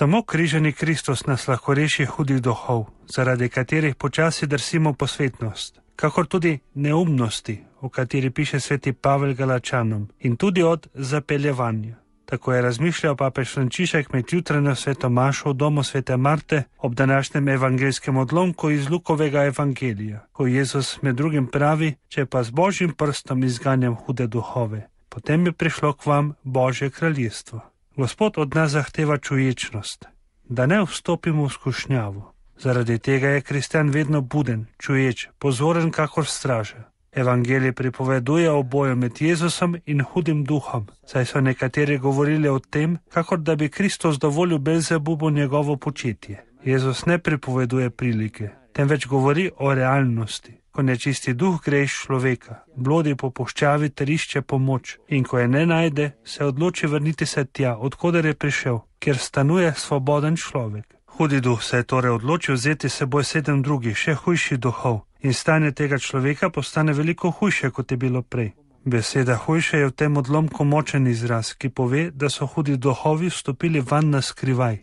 Samo križani Kristus nas lahko reši hudih duhov, zaradi katerih počasi drsimo po svetnost, kakor tudi neumnosti, o kateri piše sveti Pavel Galačanom, in tudi od zapeljevanja. Tako je razmišljal papež Frančišek med jutranjo sveto mašo v domu svete Marte ob današnjem evangeljskem odlomku iz Lukovega evangelija, ko Jezus med drugim pravi: če pa z Božjim prstom izganjam hude duhove, potem je prišlo k vam Božje kraljestvo. Gospod od nas zahteva čuječnost, da ne vstopimo v skušnjavo. Zaradi tega je kristjan vedno buden, čuječ, pozoren kakor straža. Evangelij pripoveduje o boju med Jezusom in hudim duhom, saj so nekateri govorili o tem, kakor da bi Kristus dovolil Belzebubu njegovo početje. Jezus ne pripoveduje prilike, temveč govori o realnosti. Ko nečisti duh gre iz človeka, blodi po puščavi ter išče pomoč, in ko je ne najde, se odloči vrniti se tja, odkoder je prišel, kjer stanuje svoboden človek. Hudi duh se je torej odločil vzeti seboj 7 drugih, še hujših duhov, in stanje tega človeka postane veliko hujše, kot je bilo prej. Beseda hujše je v tem odlomku močen izraz, ki pove, da so hudi duhovi vstopili vanj na skrivaj.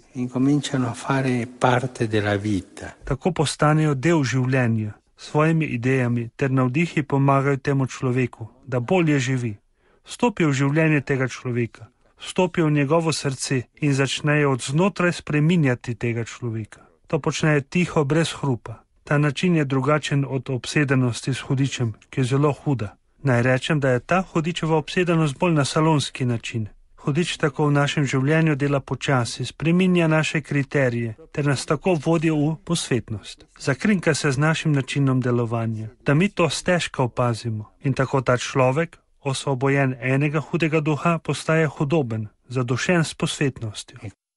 Tako postanejo del življenja, svojimi idejami ter navdihi pomagajo temu človeku, da bolje živi. Vstopijo v življenje tega človeka, vstopijo v njegovo srce in začnejo od znotraj spreminjati tega človeka. To počnejo tiho, brez hrupa. Ta način je drugačen od obsedenosti s hudičem, ki je zelo huda. Naj rečem, da je ta hudičeva obsedenost bolj na salonski način. Hudič tako v našem življenju dela počasi, spreminja naše kriterije ter nas tako vodi v posvetnost. Zakrinka se z našim načinom delovanja, da mi to stežka opazimo. In tako ta človek, osvobojen enega hudega duha, postaje hudoben, zadušen s posvetnostjo.